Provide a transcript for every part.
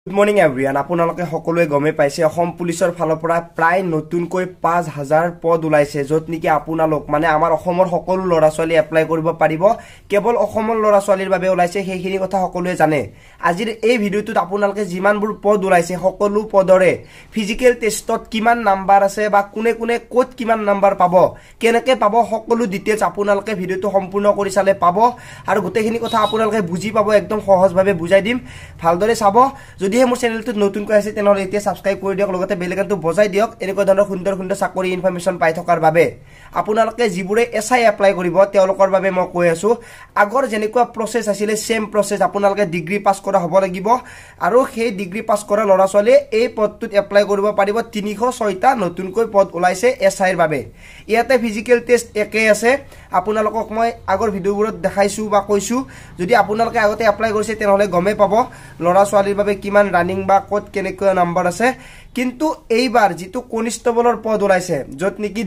Good morning everyone. আপোনালোকে সকলোৱে গমে পাইছে অসম পুলিচৰ ফালৰ পৰা প্ৰায় নতুনকৈ 5000 পদ ওলাইছে যত নেকি আপোনালোক মানে আমাৰ অসমৰ সকলো লৰা ছোৱালী এপ্লাই কৰিব পাৰিব কেৱল অসমৰ লৰা ছোৱালীৰ বাবে ওলাইছে সেইখিনি কথা সকলোৱে জানে আজিৰ এই ভিডিওটোত আপোনালোকে যিমানবোৰ পদ ওলাইছে সকলো পদৰে ফিজিক্যাল টেষ্টত কিমান নাম্বাৰ আছে বা কোনে কোনে কোত কিমান নাম্বাৰ পাব কেনেকৈ পাব সকলো ডিটেইলছ আপোনালোকে ভিডিওটো সম্পূৰ্ণ কৰি চালে পাব আৰু গোটেইখিনি কথা আপোনালোকে বুজি পাব একদম সহজভাৱে বুজাই দিম ভালদৰে চাব যদি মোৰ চেনেলটো নতুনকৈ আছে তেনেহলে এতিয়া সাবস্ক্ৰাইব কৰি দিয়ক লগতে বেল আইকনটো বজাই দিয়ক এনেকৈ ধৰণৰ সুন্দৰ সুন্দৰ চাকৰি ইনফৰমেশন পাই থকাৰ বাবে আপোনালোকে যিবোৰে এসআই এপ্লাই কৰিব তেওঁলোকৰ বাবে মই কৈ আছো আগৰ যেনেকুৱা প্ৰসেস আছিল সেম প্ৰসেস আপোনালোকে ডিগ্ৰী পাস কৰা হ'ব লাগিব আৰু সেই ডিগ্ৰী পাস কৰা লৰা ছোৱালী এই পদটোত এপ্লাই কৰিব পাৰিব 306টা নতুনকৈ পদ ওলাইছে এসআইৰ বাবে ইয়াতে ফিজিক্যাল টেষ্ট একে আছে আপোনালোকক মই আগৰ ভিডিওবোৰত দেখাইছো বা কৈছো যদি আপোনালোকে আগতে এপ্লাই কৰিছে তেনেহলে গমে পাব লৰা ছোৱালীৰ বাবে কিমান ৰানিং বা কোড কেনেকুৱা নাম্বাৰ আছে কিন্তু এইবাৰ যেটো কনস্টেবলৰ পদ ওলাইছে যত নেকি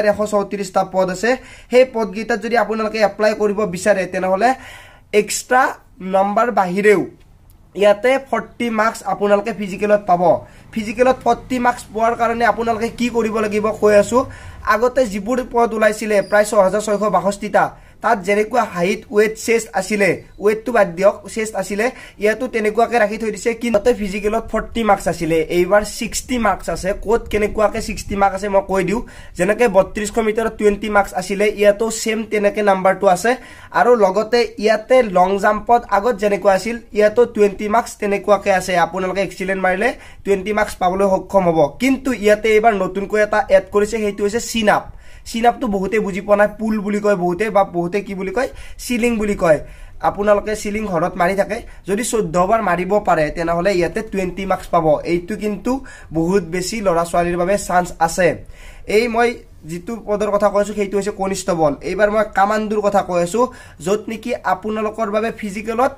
2134 টা পদ আছে সেই পদ গিটাত যদি আপোনালোকে এপ্লাই কৰিব বিচাৰে তেনেহলে এক্সট্ৰা নাম্বাৰ বাহিৰেও ইয়াতে 40 মাৰ্কস আপোনালোকে ফিজিক্যালত পাব ফিজিক্যালত 40 মাৰ্কস পোৱাৰ কাৰণে আপোনালোকে কি কৰিব লাগিব কৈ আছো আগতে যিবোৰ পদ ওলাইছিলে প্ৰায় 6662 টা তাত যেনেকুৱা হাইট ওয়েট চেষ্ট আছিলে ওয়েটটো বাদ দিয়ক চেষ্ট আছিলে ইয়াতো তেনেকুৱাকে ৰাখি থৈ দিছে কিন্তু ফিজিক্যালত 40 মাৰ্কস আছিলে এইবাৰ 60 মাৰ্কস আছে কোত কেনেকুৱাকে 60 মাৰ্কস আছে মই কৈ দিও যেনেকৈ 3200 মিটাৰত 20 মাৰ্কস আছিলে ইয়াতো সেম তেনেকৈ নাম্বাৰটো আছে আৰু লগতে ইয়াতে লং জাম্পত আগত যেনেকুৱা আছিল ইয়াতো 20 মাৰ্কস তেনেকুৱাকে আছে আপোনালোকে এক্সিলেন্ট মাৰিলে 20 মাৰ্কস পাবলৈ সক্ষম হ'ব কিন্তু ইয়াতে এবাৰ নতুনকৈ এটা এড কৰিছে সেইটো হৈছে সিনাপ সিনাপটো বহুতে বুজি পোৱা নাই পুল বুলি কয় বহুতে বা বহুতে কি বুলি কয় সিলিং বুলি কয় আপোনালোকে সিলিং ঘৰত মাৰি থাকে যদি 14 বাৰ মাৰিব পাৰে তেনেহলে ইয়াতে 20 মাৰ্কস পাব এইটো কিন্তু বহুত বেছি লৰা ছোৱালীৰ বাবে চান্স আছে এই মই যেটো পদৰ কথা কৈছো সেইটো হৈছে কনস্টেবল এইবাৰ মই কামাণ্ডুৰ কথা কৈ আছো যত নেকি আপোনালোকৰ বাবে ফিজিক্যালত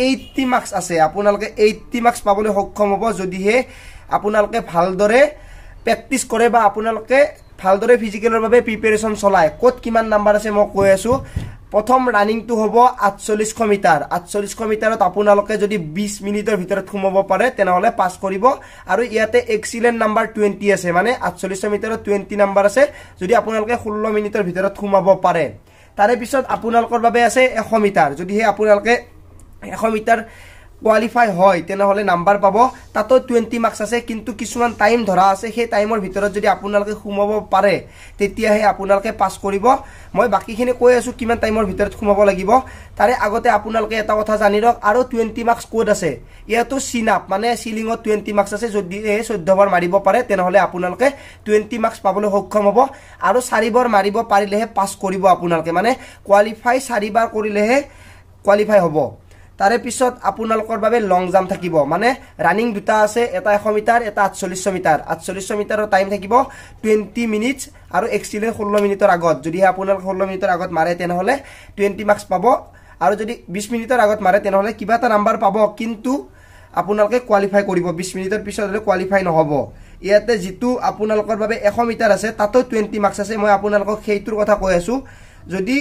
80 মাৰ্কস আছে আপোনালোকে 80 মাৰ্কস পাবলৈ সক্ষম হ'ব যদিহে আপোনালোকে ভালদৰে প্ৰেক্টিস কৰে বা আপোনালোকে ভালদৰে ফিজিক্যালৰ বাবে প্ৰিপাৰেচন চলায় কোত কিমান নাম্বাৰ আছে মই কৈ আছো প্ৰথম ৰানিংটো হ'ব 4800 মিটাৰ 4800 মিটাৰত আপোনালোকে যদি 20 মিনিটৰ ভিতৰত সোমাব পাৰে তেনেহলে পাস কৰিব আৰু ইয়াতে এক্সিলেন্ট নাম্বাৰ 20 আছে মানে 4800 মিটাৰত 20 নাম্বাৰ আছে যদি আপোনালোকে 16 মিনিটৰ ভিতৰত সোমাব পাৰে তাৰে পিছত আপোনালোকৰ বাবে আছে 100 মিটাৰ যদি হে আপোনালোকে 100 মিটাৰ কোয়ালিফাই হয় তেনেহলে নাম্বাৰ পাব তাতো 20 মাৰ্কস আছে কিন্তু কিছুমান টাইম ধৰা আছে সেই টাইমৰ ভিতৰত যদি আপোনালোকে সোমাব পাৰে তেতিয়াহে আপোনালোকে পাস কৰিব মই বাকিখিনি কৈ আছো কিমান টাইমৰ ভিতৰত সোমাব লাগিব তাৰে আগতে আপোনালোকে এটা কথা জানি ৰক আৰু 20 মাৰ্কস কোড আছে ইয়াতো সিনাপ মানে সিলিংত 20 মাৰ্কস আছে যদি 14 বাৰ মাৰিব পাৰে তেনেহলে আপোনালোকে 20 মাৰ্কস পাবলৈ সক্ষম হ'ব আৰু 4 বাৰ মাৰিব পাৰিলেহে পাস কৰিব আপোনালোকে মানে কোয়ালিফাই 4 বাৰ কৰিলেহে কোয়ালিফাই হ'ব তাৰে পিছত আপোনালোকৰ বাবে লং জাম্প থাকিব মানে ৰানিং দুটা আছে এটা 100 মিটাৰ এটা 4800 মিটাৰ 4800 মিটাৰৰ টাইম থাকিব 20 মিনিটস আৰু এক্সিলেন্ট 16 মিনিটৰ আগত যদি আপোনালোক 16 মিনিটৰ আগত মাৰে তেনেহলে 20 মাৰ্কস পাব আৰু যদি 20 মিনিটৰ আগত মাৰে তেনেহলে কিবা এটা নাম্বাৰ পাব কিন্তু আপোনালোকে কোয়ালিফাই কৰিব 20 মিনিটৰ পিছত কোয়ালিফাই নহব ইয়াতে যেটো আপোনালোকৰ বাবে 100 মিটাৰ আছে তাতো 20 মাৰ্কস আছে মই আপোনালোকক সেইটোৰ কথা কৈ আছো যদি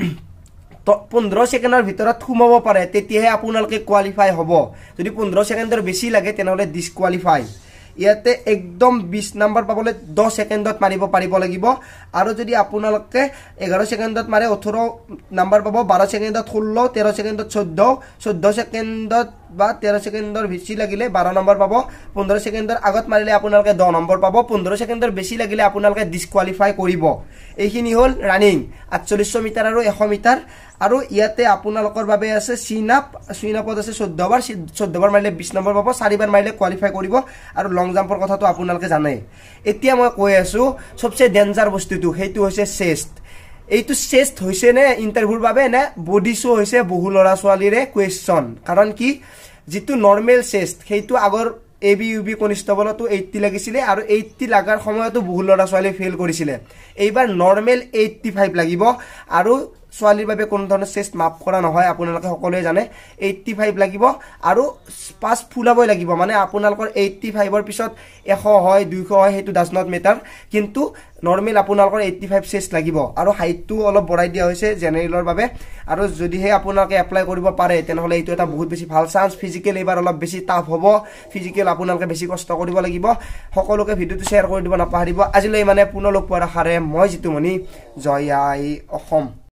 15 সেকেন্ডৰ ভিতৰত সোমাব পাৰে তেতিয়াহে আপোনালোকে কোয়ালিফাই হ'ব যদি 15 সেকেন্ডৰ বেছি লাগে তেনেহলে ডিসকোয়ালিফাই ইয়াতে একদম 20 নম্বৰ পাবলৈ 10 সেকেন্ডত মাৰিব পাৰিব লাগিব আৰু যদি আপোনালোকে 11 সেকেন্ডত মাৰে 18 নম্বৰ পাব 12 সেকেন্ডত 16 13 সেকেন্ডত 14 সেকেন্ডত বা 13 সেকেন্ডৰ বেছি লাগিলে 12 নম্বৰ পাব 15 সেকেন্ডৰ আগত মাৰিলে আপোনালোকে 10 নম্বৰ পাব 15 সেকেন্ডৰ বেছি লাগিলে আপোনালোকে ডিসকোয়ালিফাই কৰিব এইখিনি হল ৰানিং 4800 মিটাৰ আৰু 100 মিটাৰ আৰু ইয়াতে আপোনালোকৰ বাবে আছে সিনাপত আছে 14 বাৰ মাৰিলে 20 নম্বৰ পাব 4 বাৰ মাৰিলে কোয়ালিফাই কৰিব আৰু লং জাম্পৰ কথাটো আপোনালোকে জানে এতিয়া মই কৈ আছো সবচে ডেঞ্জাৰ বস্তুটো হেতু হৈছে চেষ্ট এইটো চেষ্ট হৈছে নে ইন্টাৰভিউৰ বাবে নে বডি শো হৈছে বহু লৰা ছোৱালীৰে কোৱেশ্চন কাৰণ কি যেটো নরমাল চেষ্ট হেতু আগৰ এবিইউবি কনস্টেবলতো 80 লাগিছিলে আৰু 80 লাগাৰ সময়তো বহু লৰা ছোৱালী ফেল কৰিছিলে এইবাৰ নরমাল 85 লাগিব আৰু ছোৱালীৰ বাবে কোনো ধৰণৰ চেষ্ট মাপ কৰা নহয় আপোনালোকে সকলোৱে জানে 85 লাগিব আৰু পাঁচ ফুলাবই লাগিব মানে আপোনালোকৰ 85 ৰ পিছত 100 হয় 200 হয় হেতু ডাজ নট মেটাৰ কিন্তু নরমাল আপোনালোকৰ 85 চেষ্ট লাগিব আৰু হাইটটো অলপ বঢ়াই দিয়া হৈছে জেনাৰেলৰ বাবে আৰু যদিহে আপোনালোকে এপ্লাই কৰিব পাৰে তেনেহলে এইটো এটা বহুত বেছি ভাল চান্স ফিজিক্যাল এবাৰ অলপ বেছি টাফ হ'ব ফিজিক্যাল আপোনালোকে বেছি কষ্ট কৰিব লাগিব সকলোকে ভিডিওটো শেয়াৰ কৰি দিব নাপাহৰিব আজিলৈ মানে পুনৰ লগ পোৱাৰ আশাৰে মই জিতুমণি জয় আই অসম।